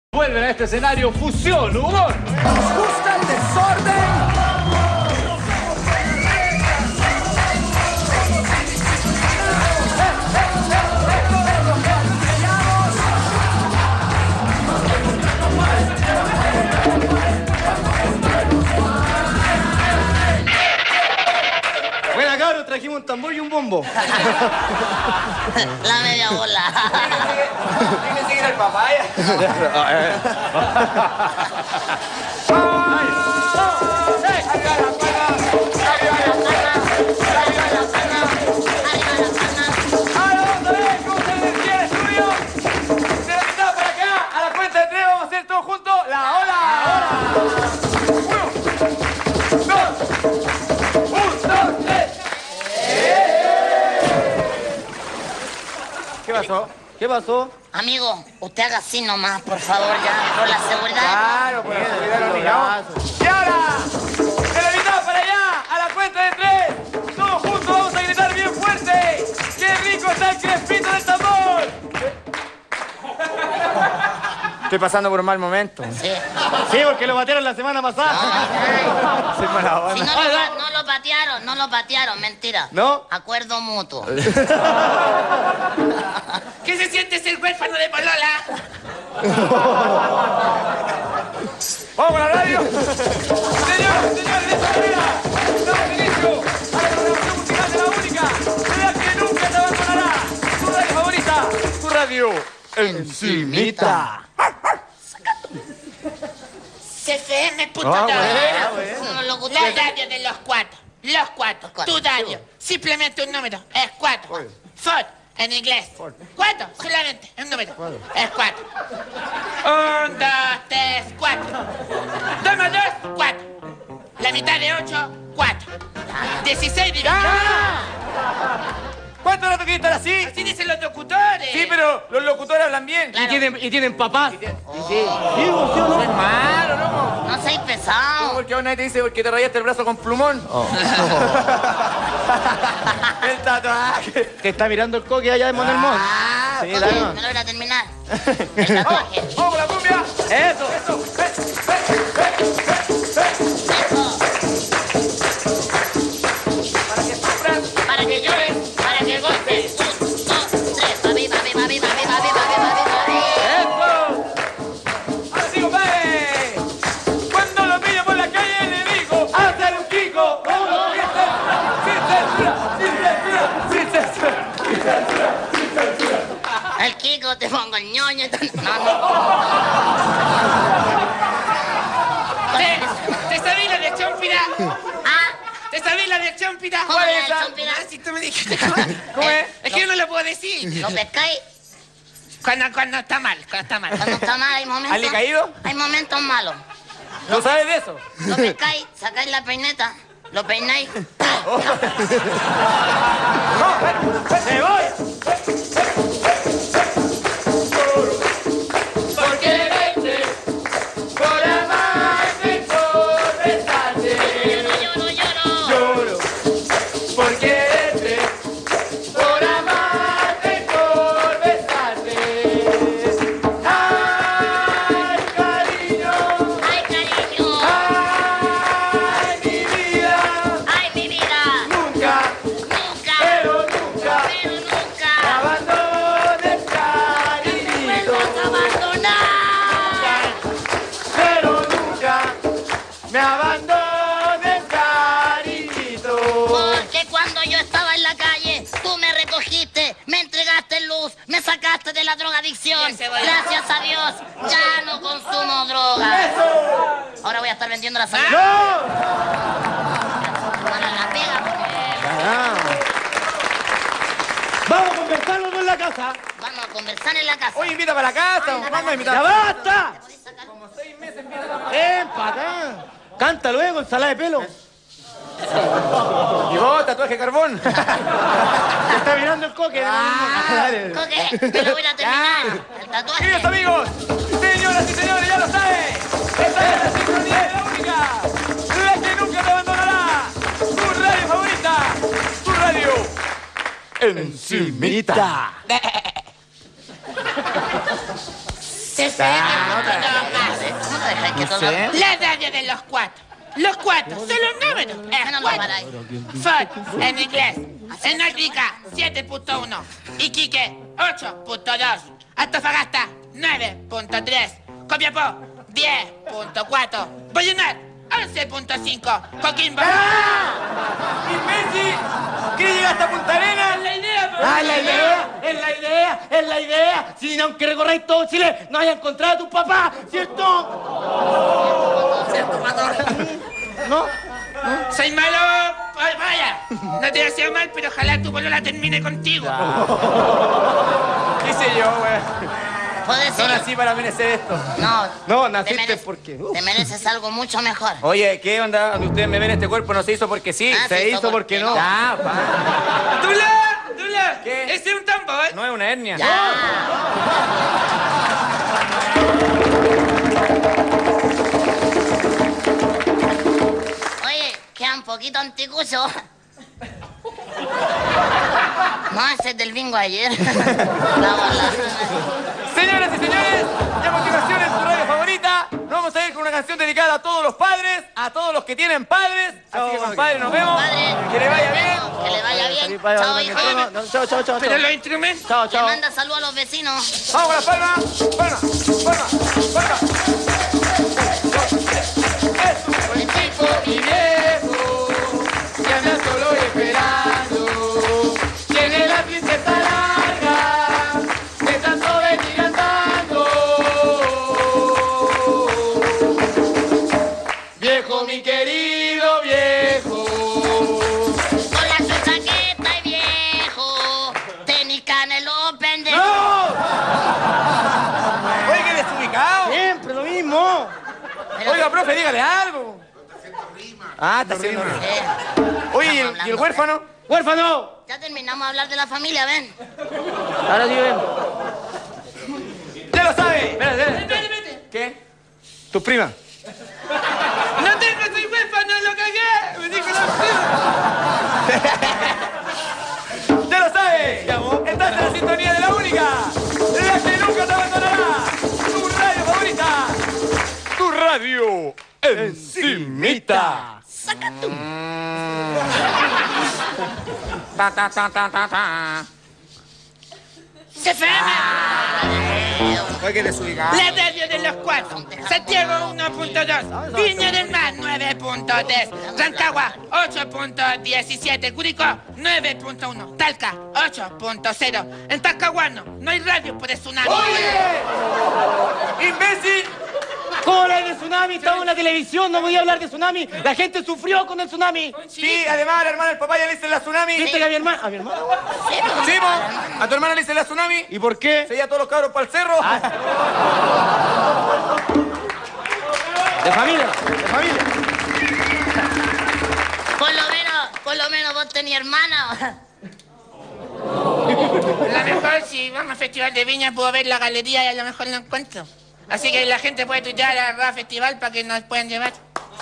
Vuelven a este escenario Fusión Humor. ¿Nos gusta el desorden? Buena, cabros, trajimos un tambor y un bombo. La media bola. ¿Quieren seguir al papaya? Ahora vamos a ver cómo se energía el estudio. De la mitad para acá, a la cuenta de 3 vamos a hacer todos juntos la ola. 1, 2, 3. ¿Qué pasó? ¿Qué pasó? Amigo, usted haga así nomás, por favor, ya, por la seguridad. Claro, por la seguridad de los brazos. Y ahora, de la mitad para allá, a la cuenta de 3, todos juntos vamos a gritar bien fuerte. ¡Qué rico está el crespito del tambor! Estoy pasando por un mal momento. Sí. Sí, porque lo batearon la semana pasada. Soy mala onda. Si no lo patearon, mentira. ¿No? Acuerdo mutuo. ¿Qué se siente ser huérfano de polola? ¡Vamos con la radio! Señores, de esta manera, damos inicio a la programación musical de la única, la que nunca te abandonará. Tu radio favorita, tu radio Encimita. CFM, puto Ah, todo. bueno. Los locutores. La radio de los cuatro. Los cuatro. Tu radio. Simplemente un número. Es 4. Ford, en inglés. 4, solamente. Un número. Es 4. 1, 2, 3, 4. 2 más 2, 4. La mitad de 8, 4. 16 dividido. ¿Cuánto rato quiere estar así? Así dicen los locutores. Sí, pero los locutores hablan bien. Claro. Y tienen papás. Soy malo, loco. No seas pesado. Porque aún nadie te dice porque te rayaste el brazo con plumón. El tatuaje. Te está mirando el coque allá de Monelmont. Ah, Sí, ok, dale. no lo voy a terminar. El tatuaje. ¡Vamos con la cumbia! Eso. Eso. Para que sufran. Para que llores, para que goces. 1, 2, 3. Papi, papi, papi, papi, papi, papi, papi, papi. Ahora sí, compadre. Cuando lo pillo por la calle le digo, ¡hazle un kiko! Sin censura. El Kiko, te pongo el ñoño y todo. No. ¿Te sabés la de Chompira? Ah, ¿Te sabés la de Chompira? ¿cómo era el chompira? Ah, si tú me dijiste. ¿Cómo es? Es que yo no lo puedo decir. ¿Lo pescáis? Cuando está mal, cuando está mal. Cuando está mal hay momentos... ¿Ale caído? Hay momentos malos. ¿No sabes de eso? Lo pescáis, sacáis la peineta, lo peináis. ¡Me voy! Por quererte, por amarte, por besarte. Lloro. Lloro por quererte, por amarte, por besarte. Ay, cariño, Ay, cariño. ay, mi vida, Ay, mi vida. nunca, Nunca. pero nunca, Pero me nunca. abandones, Me cariñito. vuelvas a abandonar. Pero nunca me abandones, cariñito. Porque cuando yo estaba en la calle, tú me recogiste, me entregaste luz, me sacaste de la drogadicción. Ese voy. Gracias a Dios, ya no consumo droga. ¡Eso! Ahora voy a estar vendiendo la salud. ¡No! Para la pega, porque Vamos a conversarlo en la casa. vamos a conversar en la casa. Oye, invita para la casa. Vamos a invitar. ¡Ya basta! ¿Te podés sacar? ¡Ven para acá! Canta luego, ensalada de pelo. Y vos, tatuaje carbón. Te está mirando el coque. Dale. Coque, te lo voy a terminar. El tatuaje. Queridos amigos, señoras y señores, ya lo saben. Esta es la sincronía de la única, la que nunca te abandonará. Tu radio favorita, tu radio Encimita. Se ¿Cómo lo dejáis que todo lo- La radio de los cuatro. Los cuatro son los números. Es no lo cuatro. paráis. Ford, en inglés. En África, 7.1. Iquique, 8.2. Antofagasta, 9.3. Copiapó, 10.4. Vallenar, 11.5. Coquimbo. ¡Imbécil! ¿Quieres llegar hasta Punta Arenas? La idea, pero- ¡Ah, la idea! ¡Es la idea! ¡Es la idea! Si aunque recorráis todo Chile, no hayas encontrado a tu papá, ¿cierto? ¿No? Soy malo. Ay, vaya. No te deseo mal, pero ojalá tu polola termine contigo. ¿Qué sé yo, güey? Puedes No decir. nací para merecer esto. No. No, te naciste mereces- porque... Te mereces algo mucho mejor. Oye, ¿qué onda? Donde ustedes me ven este cuerpo no se hizo porque sí. Ah, Se hizo porque no. Ya, pa. Dula, ¿Qué? ese es un tambor. No es una hernia. Ya. Oye, queda un poquito anticucho. No, ese es del bingo ayer. La bola. Señoras y señores, y a continuación en su radio favorita, nos vamos a ir con una canción dedicada a todos los padres, a todos los que tienen padres. Así que, compadre, nos vemos. Padre, Que le vaya bien. Que le vaya bien. Chao, hijo. Chao, chao, chao. Pero los instrumentos. Chao, Le chao. manda salud a los vecinos. Vamos con las palmas. Palmas, palmas, palmas. El tipo Mi viejo, que anda solo y esperando. Tiene la princesa larga, de tanto venir andando. Viejo, mi querido viejo. con la su chaqueta y viejo. Tenis canelo pendejo. ¡No! Oye, qué desubicado. Siempre lo mismo. Pero- Oiga, profe, dígale algo. Ah, está haciendo rima. Oye, Estamos ¿y el huérfano? ¡Huérfano! Ya terminamos de hablar de la familia, ven. Ahora sí ven. ¡Ya lo sabe! Espérate. ¿Qué? ¿Tu prima? No tengo, soy huérfano, lo cagué. Me dijo la opción. ¡Ya lo sabe! Estás en la sintonía de la única, la que nunca te abandonará, tu radio favorita, tu radio encimita. Ta, ta, ta, ta, ta, ta. CFM. Oye, qué desubicado. La radio de los cuatro. Santiago 1.2. Viña del Mar 9.3. Rancagua 8.17. Curicó 9.1. Talca 8.0. En Talcahuano no hay radio por el tsunami. ¡Oye! ¡Imbécil! ¿Cómo hablar de tsunami? Estaba en la televisión, no podía hablar de tsunami. La gente sufrió con el tsunami. Sí, además, la hermana del papá ya le hice la tsunami. ¿Viste que a mi hermana? ¿A mi hermana? Sí, po. A tu hermana le hice la tsunami. ¿Y por qué? Se iba todos los cabros para el cerro. De familia, de familia. Por lo menos vos tenías hermana. A lo mejor si vamos al Festival de Viña puedo ver la galería y a lo mejor lo encuentro. Así que la gente puede tuitear a Ra Festival para que nos puedan llevar.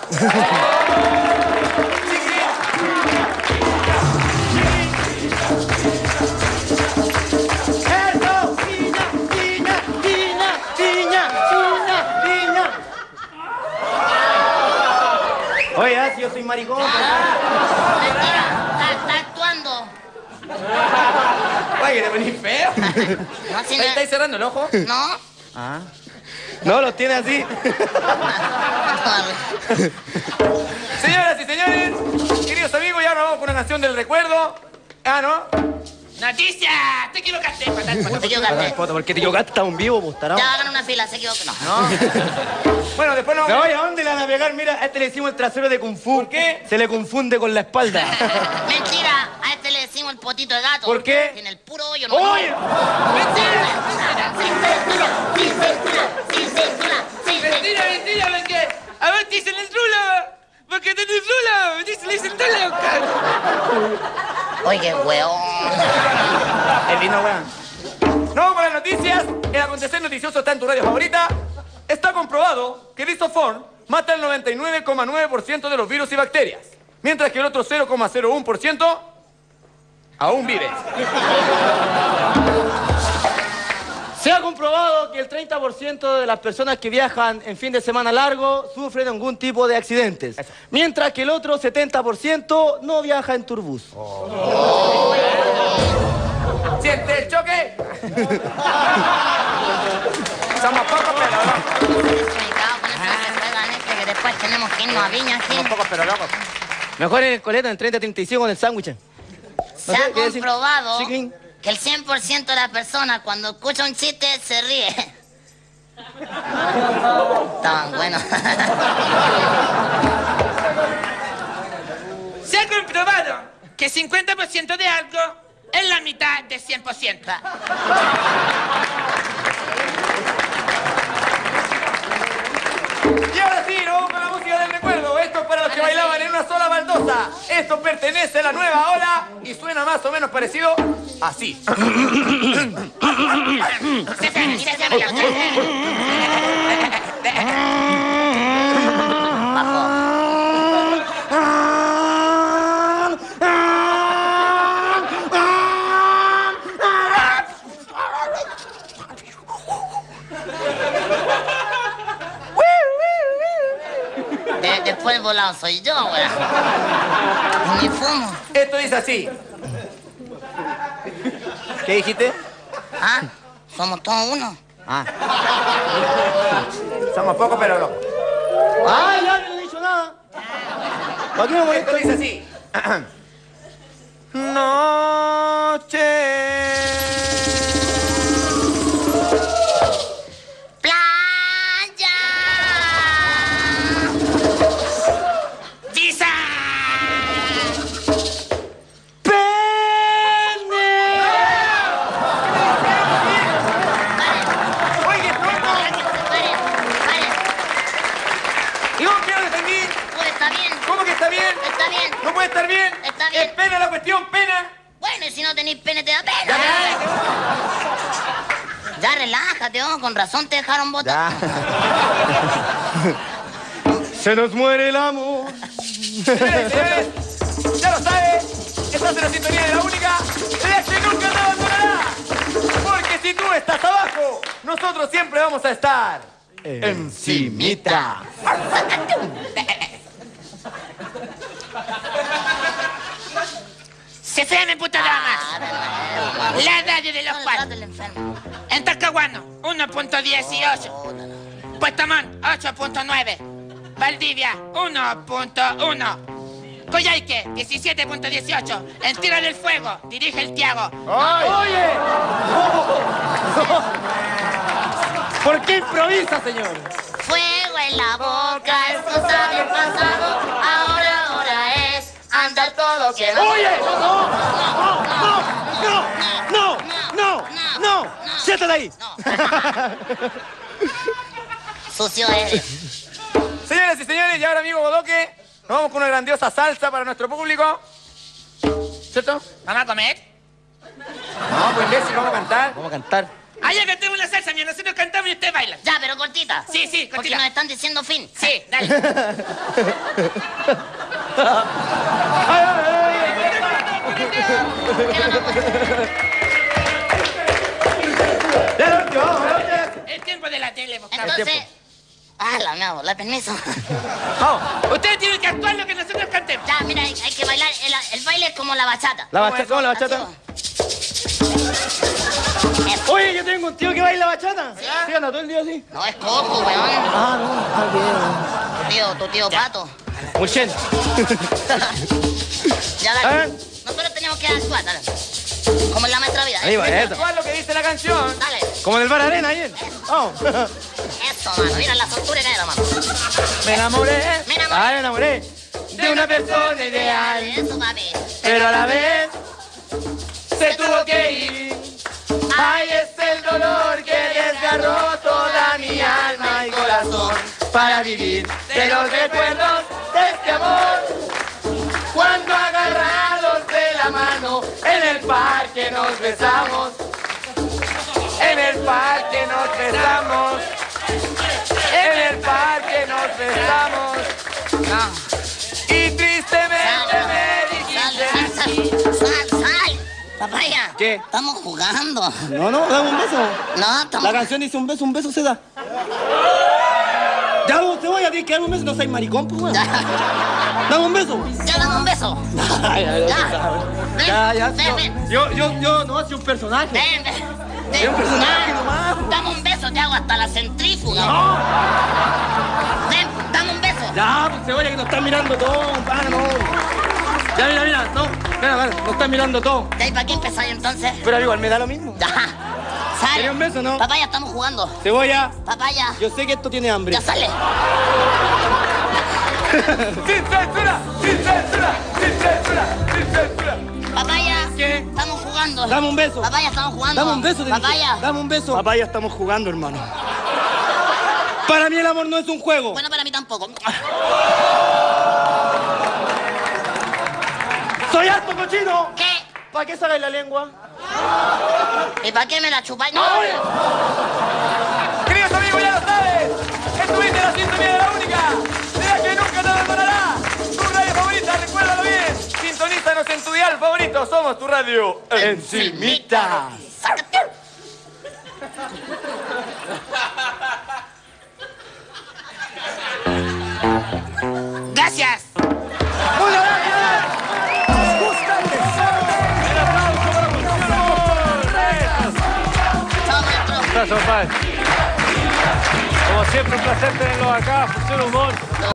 ¡Eso! ¡Piña, piña, piña, piña, piña, piña! Oye, si yo soy maricón. Mentira, está actuando. Oye, que te venís feo. No, si no- ¿Estáis cerrando el ojo? No. No, los tiene así. Señoras y señores, queridos amigos, ya ahora vamos con una canción del recuerdo. Ah, ¿no? ¡Noticias! Te equivocaste, fatal. Te equivocaste. ¿Por qué te equivocaste a un vivo, pues, tarado? Ya hagan una fila, se equivocó. No. Bueno, después nos No, vamos. oye, ¿a dónde le van a pegar? Mira, a este le decimos el trasero de Kung Fu. ¿Por qué? Se le confunde con la espalda. Mentira, a este le decimos el potito de gato. ¿Por qué? Tiene el puro hoyo. No. ¡Oye! Sin censura, sin censura, sin censura, sin censura. Mentira, porque a vos te dicen el rulo. Porque tenés rulo. Le dicen rulo, Oye, weón. El vino, weón. No, con las noticias. El acontecer noticioso está en tu radio favorita. Está comprobado que el Lisoform mata el 99,9% de los virus y bacterias, mientras que el otro 0,01% aún vive. Se ha comprobado que el 30% de las personas que viajan en fin de semana largo sufren algún tipo de accidentes, mientras que el otro 70% no viaja en turbús. ¿Siente el choque? Somos pocos, pero locos. Cuidado con eso que se juegan, que después tenemos que irnos a Viña aquí. Somos pocos, pero locos. Mejor en el coleto, en 30-35 con el sándwich. Se ha comprobado Chiquín. que el 100% de las personas cuando escucha un chiste se ríe. Estaban buenos. Se ha comprobado que 50% de algo es la mitad de 100%. Y ahora sí, nos vamos con la música del recuerdo. Esto es para los que bailaban en una sola baldosa. Esto pertenece a la nueva ola y suena más o menos parecido así. Después el volado soy yo, weón. Ni fumo. Esto dice así. ¿Qué dijiste? ¿Ah? Somos todos uno. Ah. Somos pocos, pero locos. ¡Ay, ya no he dicho nada! ¿Para qué me molesto? Esto dice así. Noche. ¡Playa! ¡Visa! Oye, no. Pare. ¿Y vos qué no defendí? Pues está bien. ¿Cómo que está bien? Está bien. ¿No puede estar bien? Está bien. ¿Es pena la cuestión? ¿Pena? Bueno, y si no tenéis pene te da pena. Ya relájate, oh, con razón te dejaron votar. Se nos muere el amor. Señores, ya lo sabe, estás en la sintonía de la única, la que nunca te abandonará. Porque si tú estás abajo, nosotros siempre vamos a estar encimita. Se frena en puta dama. La radio de los cuatro. del enfermo. En Talcahuano, 1.18. Puerto Montt, 8.9. Valdivia, 1.1. Coyhaique, 17.18. En Tierra del Fuego, dirige el Tiago. ¡Oye! ¿Por qué improvisa, señor? Fuego en la boca es cosa del pasado. Ahora es andar todo quemado. ¡Oye! ¡No! ¡Siéntate ahí! Sucio eres. Señoras y señores, y ahora amigo Bodoque, nos vamos con una grandiosa salsa para nuestro público. ¿Cierto? ¿Vamos a comer? No, pues imbécil, vamos a cantar. Vamos a cantar. Ah, ya cantemos una salsa, mira, nosotros cantamos y usted baila. Ya, pero cortita. Sí, sí, Porque cortita. nos están diciendo fin. Sí, dale. El tiempo de la tele, vos, cabrón. Entonces... Ah, la mía, la permiso. Vamos. Ustedes tienen que actuar lo que nosotros cantemos. Ya, mira, hay que bailar. El baile es como la bachata. ¿La bachata? ¿Cómo la bachata? Oye, yo tengo un tío que baila bachata. Sí, anda todo el día así. No, es coco, weón. Ah, no, está bien. Tu tío Pato. Muy bien. Ya, A dale. ver. Nosotros tenemos que actuar, dale. Como en la maestra vida. Ahí va, eso. ¿Cuál es lo que dice la canción? Dale. Como en el bar arena ayer. Vamos. Eso, mano. Mira la soltura que hay, mano. Me enamoré. Mira, Ah, me enamoré de una persona ideal, Eso, papi. pero a la vez se tuvo que ir. Ay, es el dolor que desgarró toda mi alma y corazón para vivir de los recuerdos de este amor. Cuando agarrados de la mano en el parque nos besamos. En el parque nos besamos. En el parque nos besamos. No. Y tristemente me dijiste. Sal. Papaya. ¿Qué? Estamos jugando. No, dame un beso. No, estamos... La canción dice un beso se da. Ya, vos te voy a decir que dame un beso, no seas maricón, pues, weón. Dame un beso. Ya, dame un beso. Ya. Ven. Yo no soy un personaje. Ven. Es un personaje nomás. Dame un beso, te hago hasta la centrífuga. No. Ven, dame un beso. Ya, pues cebolla, que nos están mirando todo, pana, no. Ya, mira, no. Mira, nos están mirando todo. ¿Y para qué empezáis entonces? Pero igual me da lo mismo. Ya. Sale. ¿Quería un beso, no? Papaya, estamos jugando. Cebolla, Papaya. yo sé que esto tiene hambre. Ya sale. ¡Sin censura! ¡Sin censura! ¡Sin censura! ¡Sin censura! Papaya. ¿Qué? Estamos jugando. Dame un beso. Papaya, estamos jugando. Dame un beso, te dije. Papaya. Dame un beso. Papaya, estamos jugando, hermano. Para mí el amor no es un juego. Bueno, para mí tampoco. ¡Soy harto cochino! ¿Qué? ¿Para qué sacáis la lengua? ¿Y para qué me la chupáis? No. Queridos amigos, ya lo sabes. Estuviste en la sintonía de la única. Será que nunca te abandonará. Tu radio favorita, recuérdalo bien. Sintonízanos en tu dial favorito. Somos tu radio. Encimita. Sácate. Gracias. ¡Muchas gracias! ¿Os gusta el desorden? El aplauso para Chao, maestro. Gracias, compadre. Como siempre, un placer tenerlos acá. Fusión Humor.